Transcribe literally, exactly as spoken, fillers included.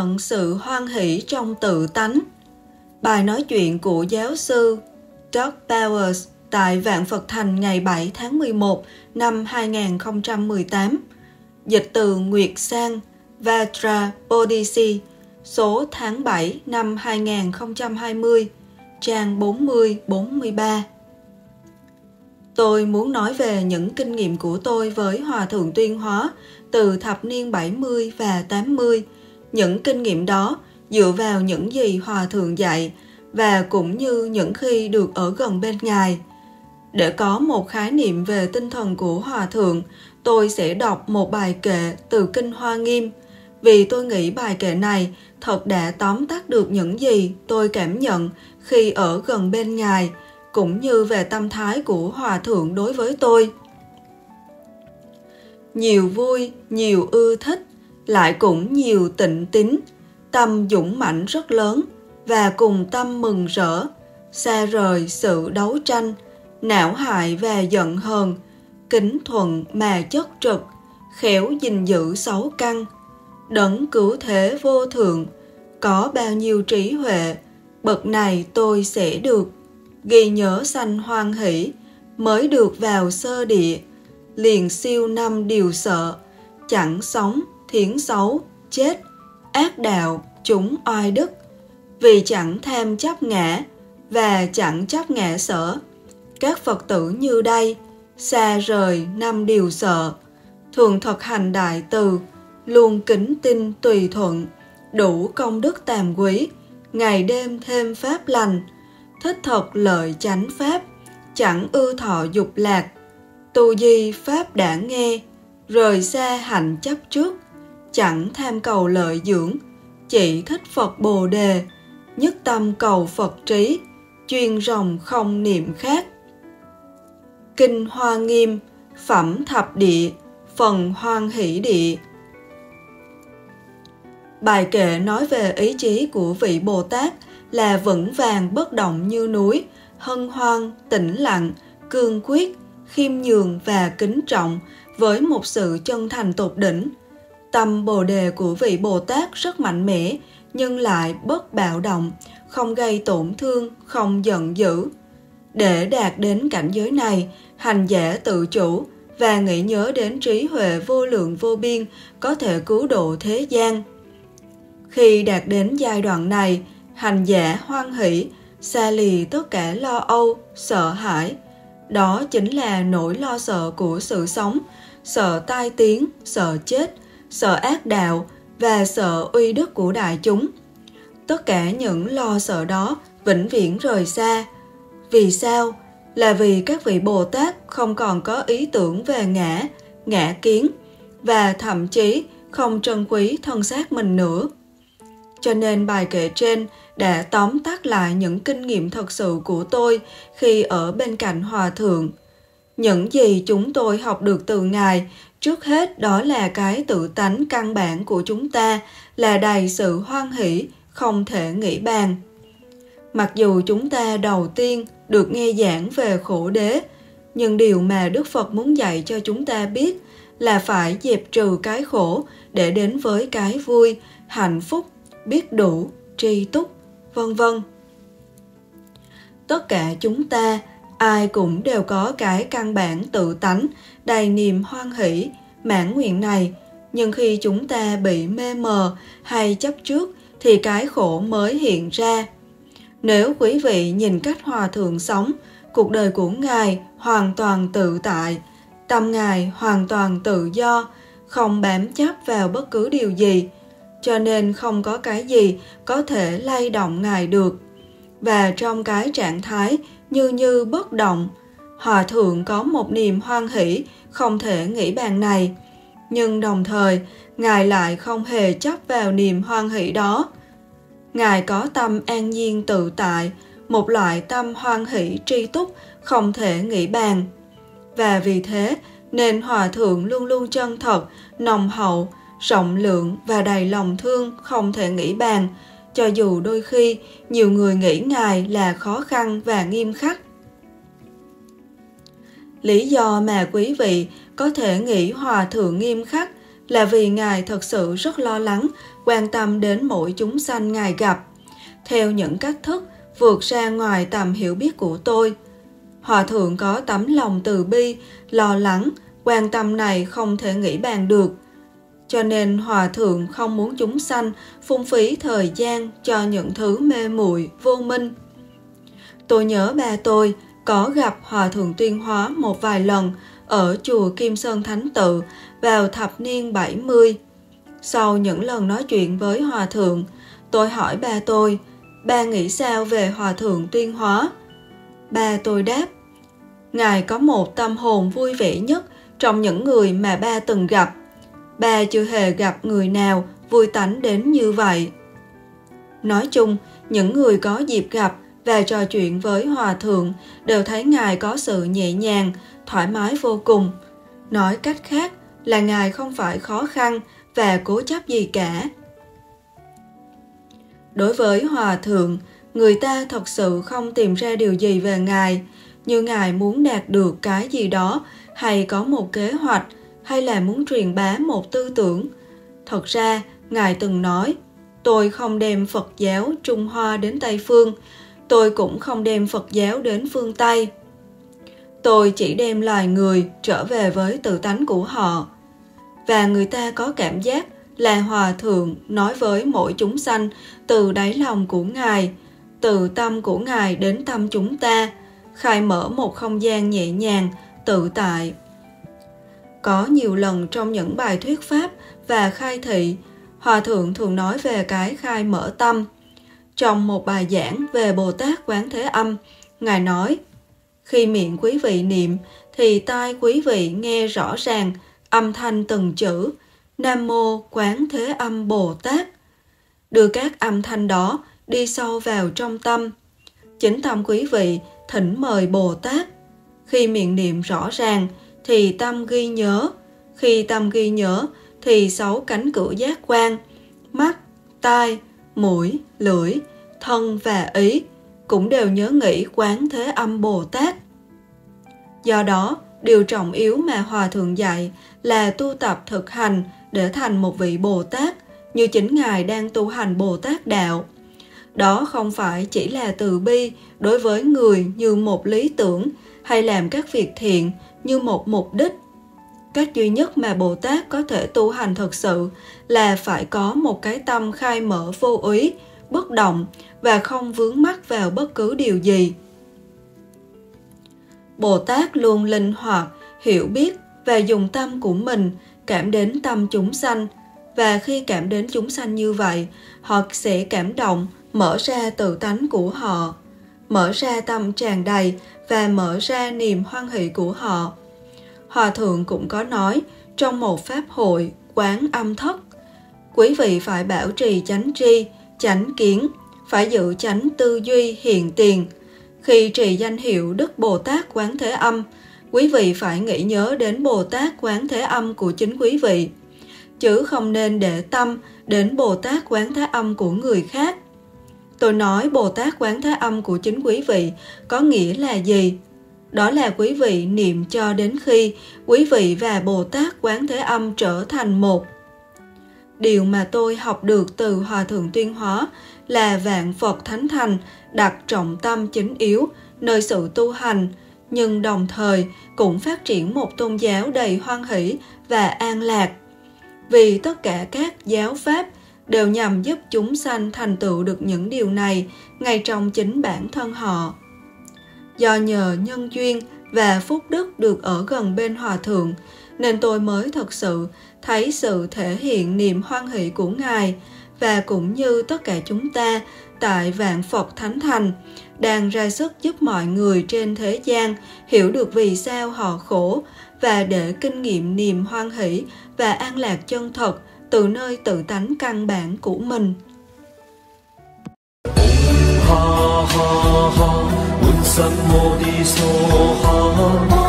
nhận sự hoan hỷ trong tự tánh. Bài nói chuyện của giáo sư Doug Bowers tại Vạn Phật Thành ngày bảy tháng mười một năm hai nghìn không trăm mười tám. Dịch từ Nguyệt Sang, Vajra Bodhisi, số tháng bảy năm hai nghìn không trăm hai mươi, trang bốn mươi bốn mươi ba. Tôi muốn nói về những kinh nghiệm của tôi với Hòa Thượng Tuyên Hóa từ thập niên bảy mươi và tám mươi. Những kinh nghiệm đó dựa vào những gì Hòa Thượng dạy và cũng như những khi được ở gần bên Ngài. Để có một khái niệm về tinh thần của Hòa Thượng, tôi sẽ đọc một bài kệ từ Kinh Hoa Nghiêm, vì tôi nghĩ bài kệ này thật đã tóm tắt được những gì tôi cảm nhận khi ở gần bên Ngài, cũng như về tâm thái của Hòa Thượng đối với tôi. Nhiều vui, nhiều ưa thích, lại cũng nhiều tịnh tín, tâm dũng mãnh rất lớn, và cùng tâm mừng rỡ, xa rời sự đấu tranh, não hại và giận hờn, kính thuận mà chất trực, khéo gìn giữ sáu căn. Đấng cứu thế vô thượng, có bao nhiêu trí huệ, bậc này tôi sẽ được. Ghi nhớ sanh hoan hỷ, mới được vào sơ địa, liền siêu năm điều sợ, chẳng sống, thiến xấu, chết, ác đạo, chúng oai đức. Vì chẳng tham chấp ngã, và chẳng chấp ngã sở. Các Phật tử như đây, xa rời năm điều sợ, thường thực hành đại từ, luôn kính tin tùy thuận, đủ công đức tàm quý, ngày đêm thêm pháp lành, thích thật lợi chánh pháp, chẳng ưa thọ dục lạc, tu di pháp đã nghe, rời xa hạnh chấp trước, chẳng tham cầu lợi dưỡng, chỉ thích Phật Bồ Đề, nhất tâm cầu Phật trí, chuyên ròng không niệm khác. Kinh Hoa Nghiêm, phẩm thập địa, phần hoan hỷ địa. Bài kệ nói về ý chí của vị Bồ Tát là vững vàng bất động như núi, hân hoan, tĩnh lặng, cương quyết, khiêm nhường và kính trọng với một sự chân thành tột đỉnh. Tâm Bồ Đề của vị Bồ Tát rất mạnh mẽ, nhưng lại bất bạo động, không gây tổn thương, không giận dữ. Để đạt đến cảnh giới này, hành giả tự chủ và nghĩ nhớ đến trí huệ vô lượng vô biên có thể cứu độ thế gian. Khi đạt đến giai đoạn này, hành giả hoan hỷ, xa lì tất cả lo âu, sợ hãi. Đó chính là nỗi lo sợ của sự sống, sợ tai tiếng, sợ chết, sợ ác đạo và sợ uy đức của đại chúng. Tất cả những lo sợ đó vĩnh viễn rời xa. Vì sao? Là vì các vị Bồ Tát không còn có ý tưởng về ngã, ngã kiến, và thậm chí không trân quý thân xác mình nữa. Cho nên bài kệ trên đã tóm tắt lại những kinh nghiệm thật sự của tôi khi ở bên cạnh Hòa Thượng. Những gì chúng tôi học được từ Ngài, trước hết đó là cái tự tánh căn bản của chúng ta là đầy sự hoan hỷ, không thể nghĩ bàn. Mặc dù chúng ta đầu tiên được nghe giảng về khổ đế, nhưng điều mà Đức Phật muốn dạy cho chúng ta biết là phải dẹp trừ cái khổ để đến với cái vui, hạnh phúc, biết đủ, tri túc, vân vân. Tất cả chúng ta, ai cũng đều có cái căn bản tự tánh, đầy niềm hoan hỷ, mãn nguyện này, nhưng khi chúng ta bị mê mờ hay chấp trước thì cái khổ mới hiện ra. Nếu quý vị nhìn cách Hòa Thượng sống, cuộc đời của Ngài hoàn toàn tự tại, tâm Ngài hoàn toàn tự do, không bám chấp vào bất cứ điều gì, cho nên không có cái gì có thể lay động Ngài được. Và trong cái trạng thái như như bất động, Hòa Thượng có một niềm hoan hỷ không thể nghĩ bàn này, nhưng đồng thời Ngài lại không hề chấp vào niềm hoan hỷ đó. Ngài có tâm an nhiên tự tại, một loại tâm hoan hỷ tri túc không thể nghĩ bàn. Và vì thế nên Hòa Thượng luôn luôn chân thật, nồng hậu, rộng lượng và đầy lòng thương không thể nghĩ bàn, cho dù đôi khi nhiều người nghĩ Ngài là khó khăn và nghiêm khắc. Lý do mà quý vị có thể nghĩ Hòa Thượng nghiêm khắc là vì Ngài thật sự rất lo lắng, quan tâm đến mỗi chúng sanh Ngài gặp, theo những cách thức vượt ra ngoài tầm hiểu biết của tôi. Hòa thượng có tấm lòng từ bi, lo lắng, quan tâm này không thể nghĩ bàn được. Cho nên Hòa thượng không muốn chúng sanh phung phí thời gian cho những thứ mê muội vô minh. Tôi nhớ ba tôi có gặp Hòa thượng Tuyên Hóa một vài lần ở chùa Kim Sơn Thánh Tự vào thập niên bảy mươi. Sau những lần nói chuyện với Hòa thượng, tôi hỏi ba tôi, ba nghĩ sao về Hòa thượng Tuyên Hóa? Ba tôi đáp, Ngài có một tâm hồn vui vẻ nhất trong những người mà ba từng gặp. Ba chưa hề gặp người nào vui tánh đến như vậy. Nói chung, những người có dịp gặp và trò chuyện với Hòa thượng đều thấy Ngài có sự nhẹ nhàng, thoải mái vô cùng. Nói cách khác là Ngài không phải khó khăn và cố chấp gì cả. Đối với Hòa thượng, người ta thật sự không tìm ra điều gì về Ngài, như Ngài muốn đạt được cái gì đó, hay có một kế hoạch, hay là muốn truyền bá một tư tưởng. Thật ra, Ngài từng nói, tôi không đem Phật giáo Trung Hoa đến Tây Phương, tôi cũng không đem Phật giáo đến phương Tây. Tôi chỉ đem loài người trở về với tự tánh của họ. Và người ta có cảm giác là Hòa thượng nói với mỗi chúng sanh từ đáy lòng của Ngài, từ tâm của Ngài đến tâm chúng ta, khai mở một không gian nhẹ nhàng, tự tại. Có nhiều lần trong những bài thuyết pháp và khai thị, Hòa thượng thường nói về cái khai mở tâm. Trong một bài giảng về Bồ Tát Quán Thế Âm, Ngài nói, khi miệng quý vị niệm thì tai quý vị nghe rõ ràng âm thanh từng chữ Nam Mô Quán Thế Âm Bồ Tát. Đưa các âm thanh đó đi sâu vào trong tâm. Chính tâm quý vị thỉnh mời Bồ Tát. Khi miệng niệm rõ ràng thì tâm ghi nhớ. Khi tâm ghi nhớ thì sáu cánh cửa giác quan, mắt, tai, mũi, lưỡi, thân và ý cũng đều nhớ nghĩ Quán Thế Âm Bồ Tát. Do đó, điều trọng yếu mà Hòa thượng dạy là tu tập thực hành để thành một vị Bồ Tát, như chính Ngài đang tu hành Bồ Tát Đạo. Đó không phải chỉ là từ bi đối với người như một lý tưởng, hay làm các việc thiện như một mục đích. Cách duy nhất mà Bồ Tát có thể tu hành thật sự là phải có một cái tâm khai mở vô úy, bất động và không vướng mắc vào bất cứ điều gì. Bồ Tát luôn linh hoạt, hiểu biết và dùng tâm của mình cảm đến tâm chúng sanh. Và khi cảm đến chúng sanh như vậy, họ sẽ cảm động, mở ra tự tánh của họ, mở ra tâm tràn đầy và mở ra niềm hoan hỷ của họ. Hòa thượng cũng có nói trong một pháp hội Quán Âm Thất, quý vị phải bảo trì chánh tri, chánh kiến, phải giữ chánh tư duy hiện tiền. Khi trì danh hiệu Đức Bồ Tát Quán Thế Âm, quý vị phải nghĩ nhớ đến Bồ Tát Quán Thế Âm của chính quý vị, chứ không nên để tâm đến Bồ Tát Quán Thế Âm của người khác. Tôi nói Bồ Tát Quán Thế Âm của chính quý vị có nghĩa là gì? Đó là quý vị niệm cho đến khi quý vị và Bồ Tát Quán Thế Âm trở thành một. Điều mà tôi học được từ Hòa thượng Tuyên Hóa là vạn Phật Thánh Thành đặt trọng tâm chính yếu nơi sự tu hành, nhưng đồng thời cũng phát triển một tôn giáo đầy hoan hỷ và an lạc. Vì tất cả các giáo pháp đều nhằm giúp chúng sanh thành tựu được những điều này ngay trong chính bản thân họ. Do nhờ nhân duyên và phúc đức được ở gần bên Hòa thượng, nên tôi mới thật sự thấy sự thể hiện niềm hoan hỷ của Ngài, và cũng như tất cả chúng ta tại Vạn Phật Thánh Thành đang ra sức giúp mọi người trên thế gian hiểu được vì sao họ khổ, và để kinh nghiệm niềm hoan hỷ và an lạc chân thật từ nơi tự tánh căn bản của mình. Ha ha ha,